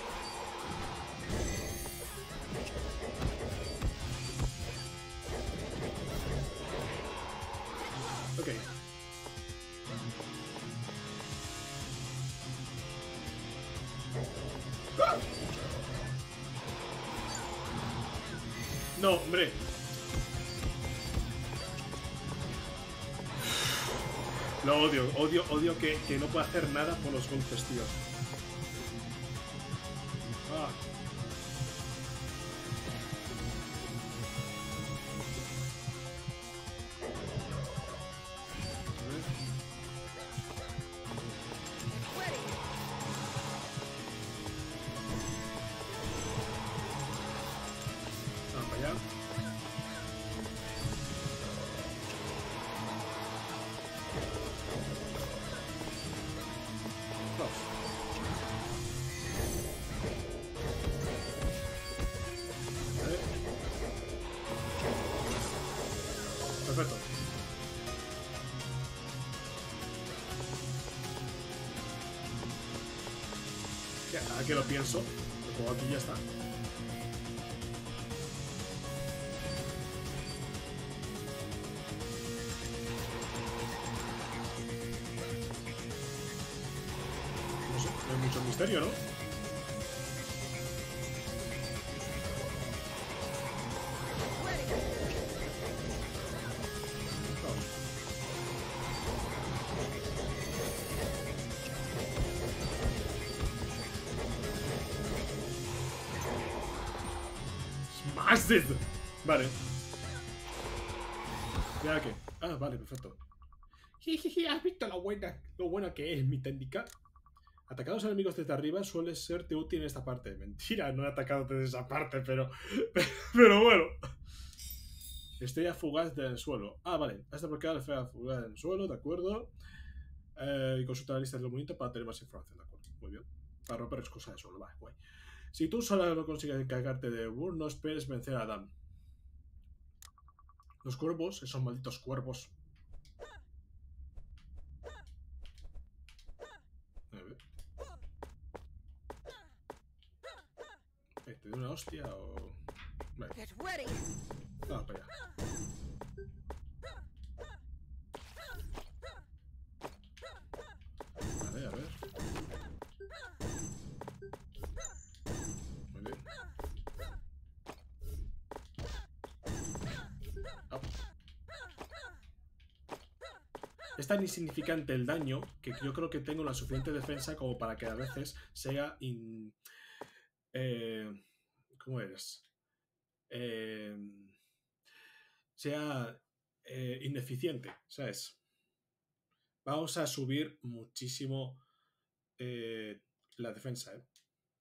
Ok. ¡Ah! No, hombre. Lo odio, odio, odio que, que no pueda hacer nada por los golpes, tío. Ah. Vamos para allá. Vamos. Vale. Perfecto. Ya, ahora que lo pienso, lo pongo aquí y ya está. No sé, no hay mucho misterio, ¿no? Vamos. ¡Smashed! Vale. ¿Ya qué? Ah, vale, perfecto. Jijiji, ¿has visto lo buena, lo buena que es mi técnica? Atacar a los enemigos desde arriba suele serte útil en esta parte. Mentira, no he atacado desde esa parte, pero... Pero bueno. Estrella fugaz del suelo. Ah, vale. Has desbloqueado la estrella fugaz del suelo, de acuerdo. Eh, y consulta la lista del movimiento para tener más información, de acuerdo. Muy bien. Para romper excusas de suelo, vale, guay. Si tú sola no consigues encargarte de Burn, no esperes vencer a Adam. Los cuervos, esos malditos cuervos. A ver. Eh, ¿te doy una hostia o...? Vale. Vamos para allá. Vale, a ver. Muy bien. Oh. Es tan insignificante el daño que yo creo que tengo la suficiente defensa como para que a veces sea in... Eh, ¿Cómo eres? Eh, sea eh, ineficiente, ¿sabes? Vamos a subir muchísimo eh, la defensa, ¿eh?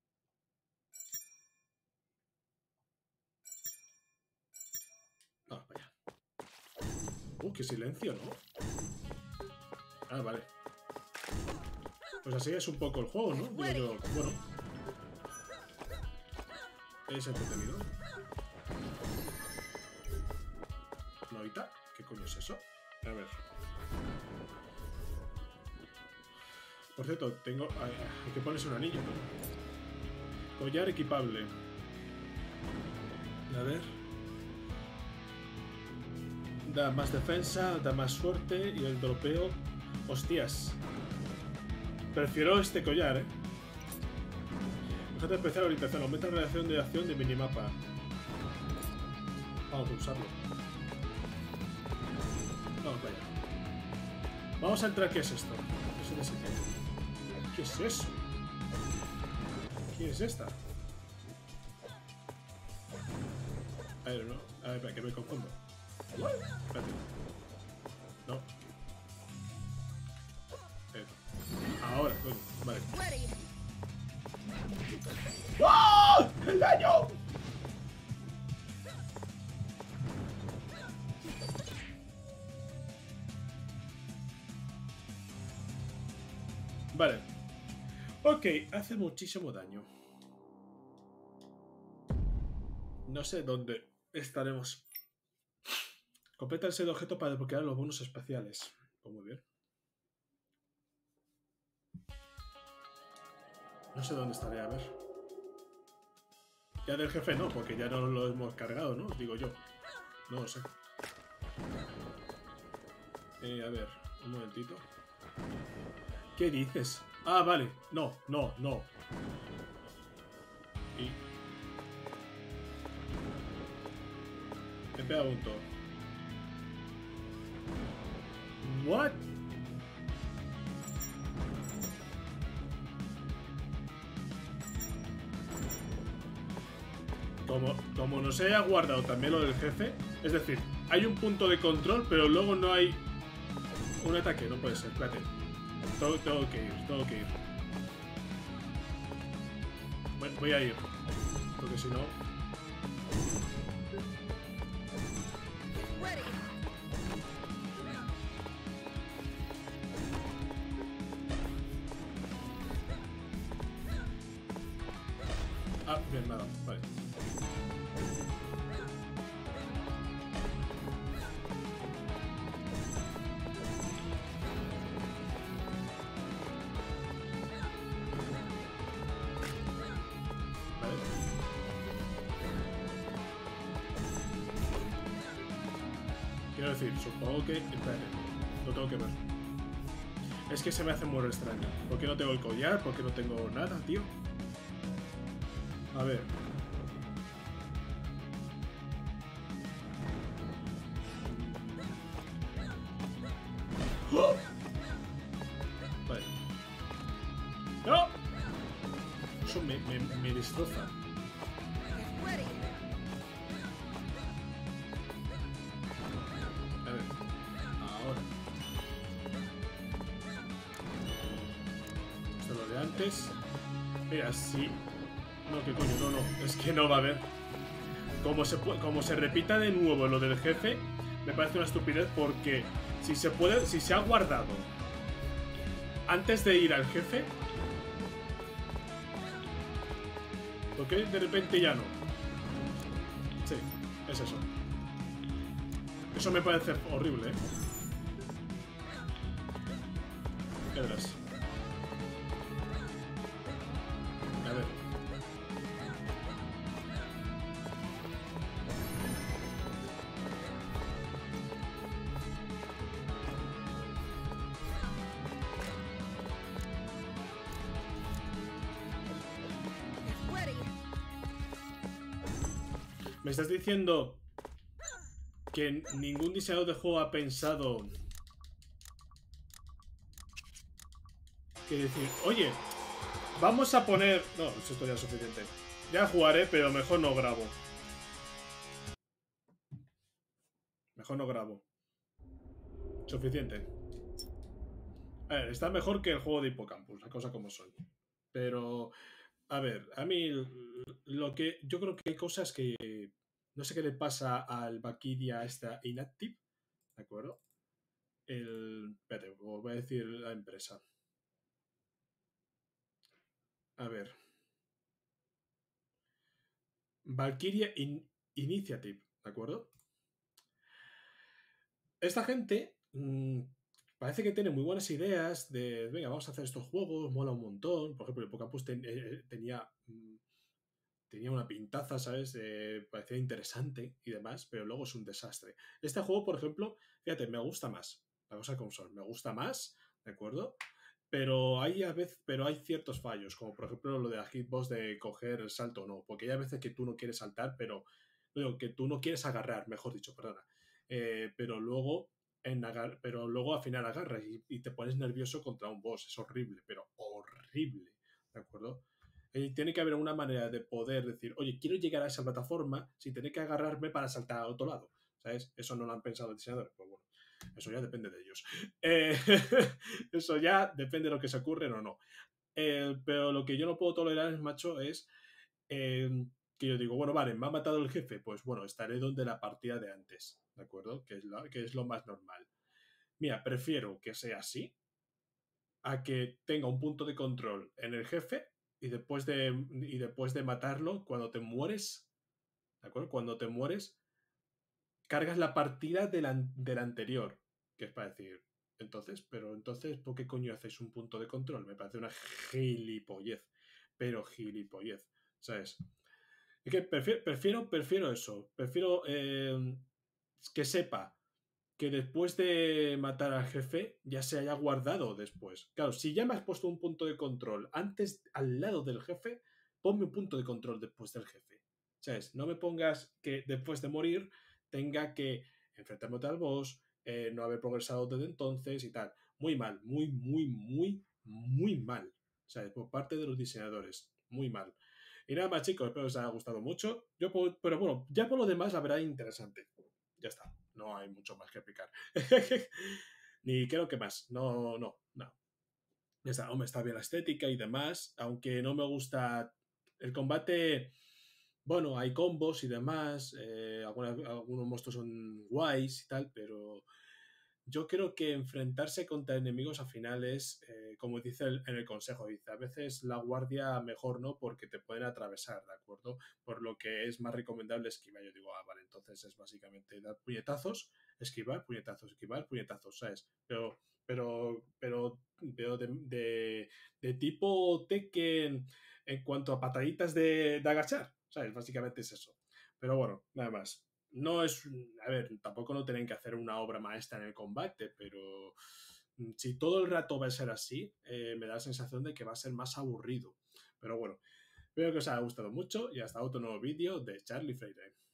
Vamos para allá. Uh, qué silencio, ¿no? Ah, vale. Pues así es un poco el juego, ¿no? Digo yo, bueno. Es entretenido. ¿Novita? ¿Qué coño es eso? A ver. Por cierto, tengo... Hay, hay que ponerse un anillo, ¿no? Collar equipable. A ver. Da más defensa, da más suerte y el dropeo... Hostias. Prefiero este collar, ¿eh? Objeto especial orientación. Aumenta la relación de acción de minimapa. Vamos a usarlo. Vamos para allá. Vamos a entrar. ¿Qué es esto? ¿Qué es ese ¿Qué es eso? ¿Quién es esta? A ver, no. A ver, espera, que me confundo. Espérate. No. Eh. Ahora, coño. Vale. ¡Oh! ¡El daño! Vale. Ok, hace muchísimo daño. No sé dónde estaremos. Completa el set de objeto para desbloquear los bonus especiales. Pues muy bien. No sé dónde estaré, a ver. Ya del jefe no, porque ya no lo hemos cargado, ¿no? Digo yo. No lo sé. Eh, a ver, un momentito. ¿Qué dices? Ah, vale. No, no, no. Y... Me pega un toque. What? Como, como no se haya guardado también lo del jefe, es decir, hay un punto de control, pero luego no hay un ataque, no puede ser, espérate. Tengo, tengo que ir, tengo que ir. Bueno, voy a ir, porque si no... Ah, bien, nada, vale. Vale. Quiero decir, supongo que... Espérate, lo tengo que ver. Es que se me hace muy extraño. ¿Por qué no tengo el collar? ¿Por qué no tengo nada, tío? A ver. ¡Oh! Vale. ¡No! Eso me, me, me destroza. A ver. Ahora. Esto es lo de antes. Mira, sí. No, qué coño, no, no. Es que no va a haber. Como se, como se repita de nuevo lo del jefe, me parece una estupidez porque si se puede, si se ha guardado antes de ir al jefe, ¿por qué de repente ya no? Sí, es eso. Eso me parece horrible, ¿eh? ¿Qué verás? A ver. ¿Me estás diciendo que ningún diseñador de juego ha pensado que decir, oye, vamos a poner... No, eso ya es suficiente. Ya jugaré, pero mejor no grabo. Mejor no grabo. Suficiente. A ver, está mejor que el juego de Hippocampus, las cosas como son. Pero, a ver, a mí lo que... Yo creo que hay cosas que... No sé qué le pasa al Valkyria esta Inactive, ¿de acuerdo? El... Espérate, os voy a decir la empresa. A ver. Valkyria In Initiative, ¿de acuerdo? Esta gente, mmm, parece que tiene muy buenas ideas de, venga, vamos a hacer estos juegos, mola un montón. Por ejemplo, el Hipocampus ten, eh, tenía, mm, tenía una pintaza, ¿sabes? Eh, parecía interesante y demás, pero luego es un desastre. Este juego, por ejemplo, fíjate, me gusta más. La cosa como son, me gusta más, ¿de acuerdo? Pero hay a veces, pero hay ciertos fallos, como por ejemplo lo de la hitbox de coger el salto o no, porque hay a veces que tú no quieres saltar, pero digo, que tú no quieres agarrar, mejor dicho, perdona. Eh, pero luego en agar pero luego al final agarras y, y, te pones nervioso contra un boss, es horrible, pero horrible, ¿de acuerdo? Y tiene que haber una manera de poder decir, oye, quiero llegar a esa plataforma sin tener que agarrarme para saltar al otro lado, ¿sabes? Eso no lo han pensado los diseñadores, pues bueno, eso ya depende de ellos. Eh, eso ya depende de lo que se ocurren o no. Eh, pero lo que yo no puedo tolerar, macho, es eh, que yo digo, bueno, vale, me ha matado el jefe, pues bueno, estaré donde la partida de antes, ¿de acuerdo? Que es, la, que es lo más normal. Mira, prefiero que sea así a que tenga un punto de control en el jefe y después de, y después de matarlo, cuando te mueres, ¿de acuerdo? Cuando te mueres, cargas la partida de la, de la anterior, que es para decir, entonces, pero entonces, ¿por qué coño hacéis un punto de control? Me parece una gilipollez, pero gilipollez, ¿sabes? Es que prefiero, prefiero, prefiero eso, prefiero eh, que sepa que después de matar al jefe ya se haya guardado después. Claro, si ya me has puesto un punto de control antes, al lado del jefe, ponme un punto de control después del jefe. ¿Sabes? No me pongas que después de morir tenga que enfrentarme al boss, eh, no haber progresado desde entonces y tal. Muy mal, muy, muy, muy, muy mal. ¿Sabes? Por parte de los diseñadores. Muy mal. Y nada más, chicos, espero que os haya gustado mucho. Yo, pero bueno, ya por lo demás, la verdad, interesante. Ya está, no hay mucho más que explicar. Ni creo que más, no, no, no. Ya está, hombre, está bien la estética y demás, aunque no me gusta el combate. Bueno, hay combos y demás, eh, algunas, algunos monstruos son guays y tal, pero yo creo que enfrentarse contra enemigos al final es, eh, como dice el, en el consejo, dice, a veces la guardia mejor no porque te pueden atravesar, ¿de acuerdo? Por lo que es más recomendable esquivar. Yo digo, ah, vale, entonces es básicamente dar puñetazos, esquivar, puñetazos, esquivar, puñetazos, ¿sabes? Pero, pero, pero, pero de, de, de tipo Tekken en cuanto a pataditas de, de agachar, ¿sabes? Básicamente es eso. Pero bueno, nada más. No es, a ver, tampoco no tienen que hacer una obra maestra en el combate, pero si todo el rato va a ser así, eh, me da la sensación de que va a ser más aburrido. Pero bueno, espero que os haya gustado mucho y hasta otro nuevo vídeo de Charlie Freire.